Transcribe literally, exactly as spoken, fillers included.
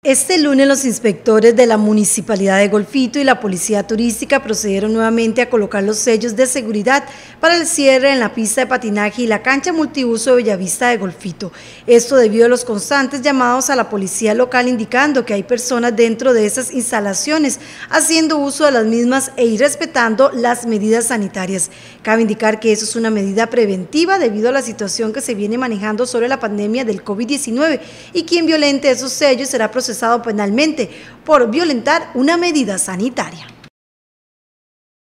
Este lunes los inspectores de la Municipalidad de Golfito y la Policía Turística procedieron nuevamente a colocar los sellos de seguridad para el cierre en la pista de patinaje y la cancha multiuso de Bellavista de Golfito. Esto debido a los constantes llamados a la policía local indicando que hay personas dentro de esas instalaciones haciendo uso de las mismas e irrespetando las medidas sanitarias. Cabe indicar que eso es una medida preventiva debido a la situación que se viene manejando sobre la pandemia del COVID diecinueve y quien violente esos sellos será procesado penalmente por violentar una medida sanitaria.